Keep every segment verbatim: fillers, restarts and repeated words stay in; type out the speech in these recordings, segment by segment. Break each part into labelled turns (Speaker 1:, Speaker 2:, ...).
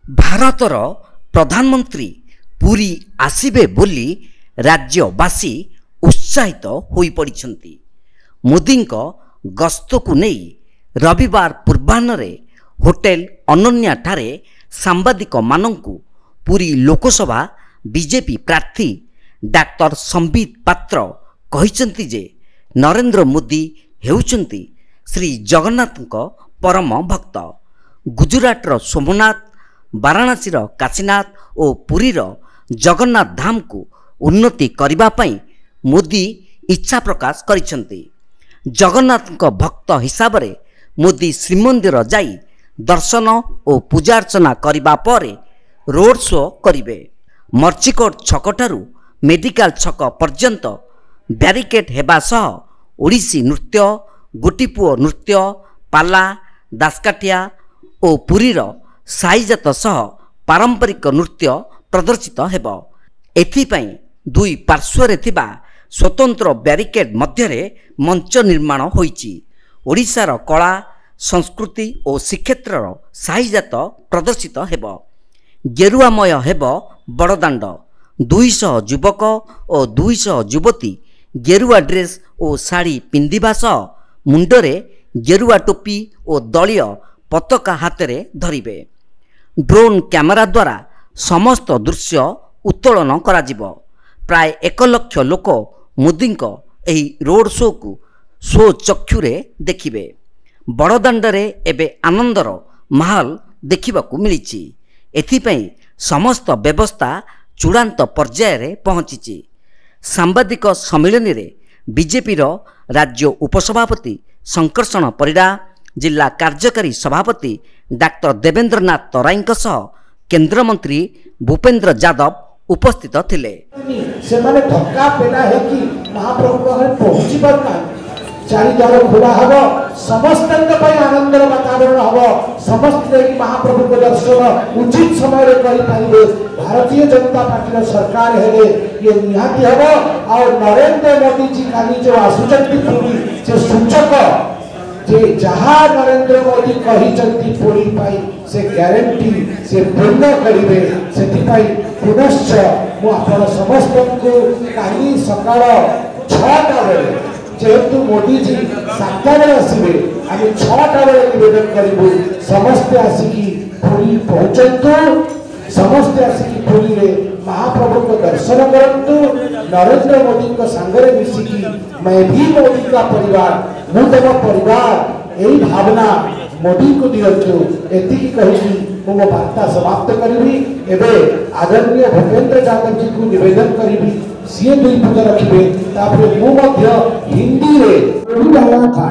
Speaker 1: ଭାରତର ପ୍ରଧାନମନ୍ତ୍ରୀ ପୁରୀ ଆସିବେ ବୋଲି ରାଜ୍ୟବାସୀ ଉତ୍ସାହିତ ହୋଇପଡ଼ିଛନ୍ତି। ମୋଦିଙ୍କ ଗସ୍ତକୁ ନେଇ ରବିବାର ପୂର୍ବାହ୍ନରେ ହୋଟେଲ ଅନନ୍ୟା ଠାରେ ସାମ୍ବାଦିକମାନଙ୍କୁ ପୁରୀ ଲୋକସଭା ବିଜେପି ପ୍ରାର୍ଥୀ ଡାକ୍ତର ସମ୍ବିତ ପାତ୍ର କହିଛନ୍ତି ଯେ ନରେନ୍ଦ୍ର ମୋଦି ହେଉଛନ୍ତି ଶ୍ରୀ ଜଗନ୍ନାଥଙ୍କ ପରମ ଭକ୍ତ। ଗୁଜରାଟର ସୋମନାଥ, ବାରାଣାସୀର କାଶୀନାଥ ଓ ପୁରୀର ଜଗନ୍ନାଥ ଧାମକୁ ଉନ୍ନତି କରିବା ପାଇଁ ମୋଦି ଇଚ୍ଛା ପ୍ରକାଶ କରିଛନ୍ତି। ଜଗନ୍ନାଥଙ୍କ ଭକ୍ତ ହିସାବରେ ମୋଦି ଶ୍ରୀମନ୍ଦିର ଯାଇ ଦର୍ଶନ ଓ ପୂଜାର୍ଚ୍ଚନା କରିବା ପରେ ରୋଡ୍ ଶୋ କରିବେ। ମର୍ଚିକୋଟ ଛକଠାରୁ ମେଡିକାଲ ଛକ ପର୍ଯ୍ୟନ୍ତ ବ୍ୟାରିକେଡ୍ ହେବା ସହ ଓଡ଼ିଶୀ ନୃତ୍ୟ, ଗୋଟିପୁଅ ନୃତ୍ୟ, ପାଲା, ଦାସକାଠିଆ ଓ ପୁରୀର ସାହିଜାତ ସହ ପାରମ୍ପରିକ ନୃତ୍ୟ ପ୍ରଦର୍ଶିତ ହେବ। ଏଥିପାଇଁ ଦୁଇ ପାର୍ଶ୍ୱରେ ଥିବା ସ୍ୱତନ୍ତ୍ର ବ୍ୟାରିକେଡ୍ ମଧ୍ୟରେ ମଞ୍ଚ ନିର୍ମାଣ ହୋଇଛି। ଓଡ଼ିଶାର କଳା, ସଂସ୍କୃତି ଓ ଶ୍ରୀକ୍ଷେତ୍ରର ସାହିଜାତ ପ୍ରଦର୍ଶିତ ହେବ। ଗେରୁଆମୟ ହେବ ବଡ଼ଦାଣ୍ଡ। ଦୁଇଶହ ଯୁବକ ଓ ଦୁଇଶହ ଯୁବତୀ ଗେରୁଆ ଡ୍ରେସ୍ ଓ ଶାଢ଼ୀ ପିନ୍ଧିବା ସହ ମୁଣ୍ଡରେ ଗେରୁଆ ଟୋପି ଓ ଦଳୀୟ ପତାକା ହାତରେ ଧରିବେ। ଡ୍ରୋନ୍ କ୍ୟାମେରା ଦ୍ୱାରା ସମସ୍ତ ଦୃଶ୍ୟ ଉତ୍ତୋଳନ କରାଯିବ। ପ୍ରାୟ ଏକ ଲକ୍ଷ ଲୋକ ମୋଦିଙ୍କ ଏହି ରୋଡ୍ ଶୋକୁ ସ୍ୱଚକ୍ଷୁରେ ଦେଖିବେ। ବଡ଼ଦାଣ୍ଡରେ ଏବେ ଆନନ୍ଦର ମାହୋଲ ଦେଖିବାକୁ ମିଳିଛି। ଏଥିପାଇଁ ସମସ୍ତ ବ୍ୟବସ୍ଥା ଚୂଡ଼ାନ୍ତ ପର୍ଯ୍ୟାୟରେ ପହଞ୍ଚିଛି। ସାମ୍ବାଦିକ ସମ୍ମିଳନୀରେ ବିଜେପିର ରାଜ୍ୟ ଉପସଭାପତି ଶଙ୍କର୍ଷଣ ପରିଡ଼ା, ଜିଲ୍ଲା କାର୍ଯ୍ୟକାରୀ ସଭାପତି ଡାକ୍ତର ଦେବେନ୍ଦ୍ରନାଥ ତରାଇଙ୍କ ସହ କେନ୍ଦ୍ରମନ୍ତ୍ରୀ ଭୂପେନ୍ଦ୍ର ଯାଦବ ଉପସ୍ଥିତ ଥିଲେ।
Speaker 2: ସେମାନେ ଠକା ପେଲା ହେଇକି ମହାପ୍ରଭୁଙ୍କ ଘରେ ପହଞ୍ଚି ପାରୁନାହାନ୍ତି। ଚାରିଦ୍ୱାର ଖୋଲା ହେବ, ସମସ୍ତଙ୍କ ପାଇଁ ଆନନ୍ଦର ବାତାବରଣ ହେବ। ସମସ୍ତେ ମହାପ୍ରଭୁଙ୍କ ଦର୍ଶନ ଉଚିତ ସମୟରେ କରିପାରିବେ। ଭାରତୀୟ ଜନତା ପାର୍ଟିର ସରକାର ହେଲେ ଇଏ ନିହାତି ହେବ। ଆଉ ନରେନ୍ଦ୍ର ମୋଦିଜୀ କାଲି ଯେଉଁ ଆସୁଛନ୍ତି ପୁରୀ, ସେ ସୂଚକ ଯେ ଯାହା ନରେନ୍ଦ୍ର ମୋଦି କହିଛନ୍ତି ପୁରୀ ପାଇଁ ସେ ଗ୍ୟାରେଣ୍ଟି ସେ ପୂର୍ଣ୍ଣ କରିବେ। ସେଥିପାଇଁ ପୁନଶ୍ଚ ମୁଁ ଆପଣ ସମସ୍ତଙ୍କୁ କାଲି ସକାଳ ଛଅଟା ବେଳେ, ଯେହେତୁ ମୋଦିଜୀ ସାତଟା ବେଳେ ଆସିବେ, ଆମେ ଛଅଟା ବେଳେ ନିବେଦନ କରିବୁ ସମସ୍ତେ ଆସିକି ପୁରୀ ପହଞ୍ଚନ୍ତୁ। ସମସ୍ତେ ଆସିକି ପୁରୀରେ ମହାପ୍ରଭୁଙ୍କ ଦର୍ଶନ କରନ୍ତୁ। ନରେନ୍ଦ୍ର ମୋଦିଙ୍କ ସାଙ୍ଗରେ ମିଶିକି मैं भी मोदी का परिवार, ମୁଁ ତମ ପରିବାର, ଏହି ଭାବନା ମୋଦିଙ୍କୁ ଦିଅନ୍ତୁ। ଏତିକି କହିକି ମୁଁ ମୋ ବାର୍ତ୍ତା ସମାପ୍ତ କରିବି। ଏବେ ଆଦରଣୀୟ ଭୂପେନ୍ଦ୍ର ଯାଦବଜୀଙ୍କୁ ନିବେଦନ କରିବି, ସିଏ ଦୁଇ ପଦ ରଖିବେ। ତାପରେ ମୁଁ ମଧ୍ୟ ହିନ୍ଦୀରେ रहा था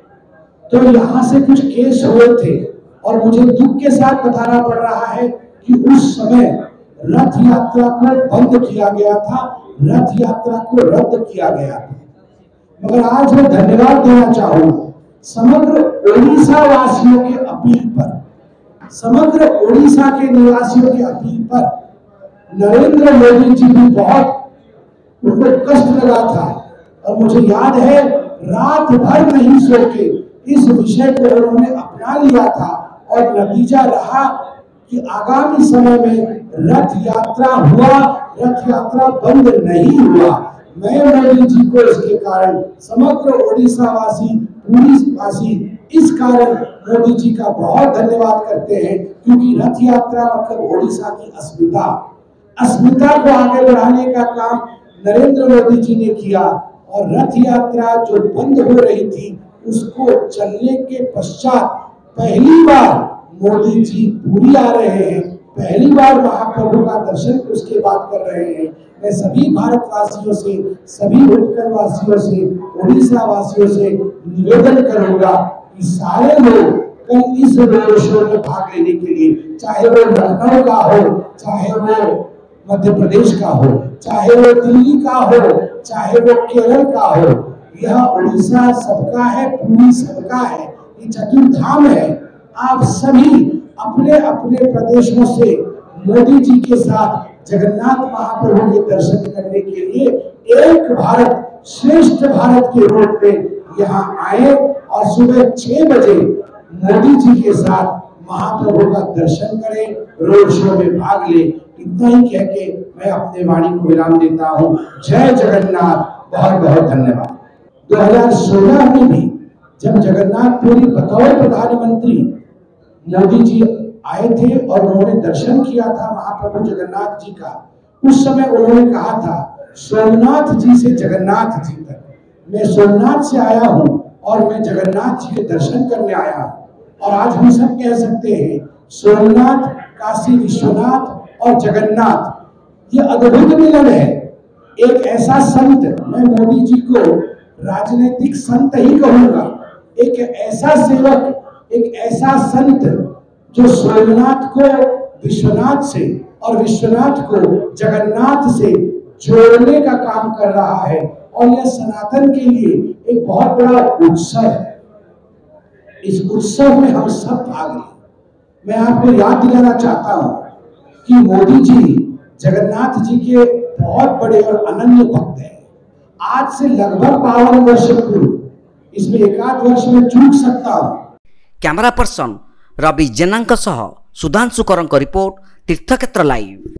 Speaker 2: तो यहाँ से कुछ केस हुए थे और मुझे दुख के साथ बताना पड़ रहा है कि उस समय रथ यात्रा को बंद किया गया था, रथ यात्रा को रद्द किया गया था। मगर आज मैं धन्यवाद देना चाहूंगा समग्र ओडिशा वासियों के अपील पर, समग्र ओडिशा के निवासियों के अपील पर। नरेंद्र मोदी जी भी बहुत उनको कष्ट लगा था और मुझे याद है रात भर नहीं सो के इस विषय को उन्होंने अपना लिया था और नतीजा रहा कि आगामी समय में रथ यात्रा हुआ, रथ यात्रा बंद नहीं हुआ। मैं मोदी जी को इसके कारण, समग्र ओडिशा वासी, पूरी वासी इस कारण मोदी जी का बहुत धन्यवाद करते हैं, क्योंकि रथ यात्रा मतलब ओडिशा की अस्मिता अस्मिता को आगे बढ़ाने का काम नरेंद्र मोदी जी ने किया। और रथ यात्रा जो बंद हो रही थी उसको चलने के पश्चात पहली बार मोदी जी पूरी आ रहे हैं, पहली बार महाप्रभु का दर्शन उसके बाद कर रहे हैं। मैं सभी भारतवासियों से, सभी उत्तर वासियों से, उड़ीसा वासियों से निवेदन करूंगा कि सारे लोग कल इस रोड शो में भाग लेने के लिए, चाहे वो लखनऊ का हो, चाहे वो मध्य प्रदेश का हो, चाहे वो दिल्ली का हो, चाहे वो केरल का हो, यह उड़ीसा सबका है, पूरी सबका है, ये चतुर्धाम है। आप सभी अपने अपने प्रदेशों से मोदी जी के साथ जगन्नाथ महाप्रभु के दर्शन करने के लिए एक भारत श्रेष्ठ भारत के रूप में यहाँ आए और सुबह छह बजे मोदी जी के साथ महाप्रभु का दर्शन करें, रोड शो में भाग ले। इतना ही कह के मैं अपने वाणी को विराम देता हूँ। जय जगन्नाथ, बहुत बहुत धन्यवाद। दो हज़ार सोलह में भी जब जगन्नाथपुरी बतौर प्रधानमंत्री मोदी जी आए थे और उन्होंने दर्शन किया था महाप्रभु जगन्नाथ जी का, उस समय उन्होंने कहा था सोमनाथ जी से जगन्नाथ जी तक, मैं सोमनाथ से आया हूँ और मैं जगन्नाथ जी के दर्शन करने आया हूँ। और आज हम सब कह सकते हैं सोमनाथ, काशी विश्वनाथ और जगन्नाथ, ये अद्भुत मिलन है। एक ऐसा संत, मैं मोदी जी को राजनीतिक संत ही कहूंगा, एक ऐसा सेवक, एक ऐसा संत जो सोमनाथ को विश्वनाथ से और विश्वनाथ को जगन्नाथ से जोड़ने का काम कर रहा है। और यह सनातन के लिए एक बहुत बड़ा उत्सव है। इस उत्सव में हम सब भाग लें। मैं आपको याद दिलाना चाहता हूं कि मोदी जी जगन्नाथ जी के बहुत बड़े और अनन्य भक्त हैं। आज से लगभग बावन वर्ष पूर्व, इसमें एक आध वर्ष में चूक सकता हूं।
Speaker 1: Camera person Ravi Jena Sudhanshukar report, तीर्थक्षेत्र लाइव।